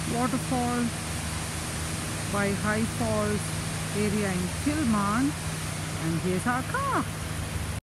waterfall by High Falls area in Kilman, and here's our car.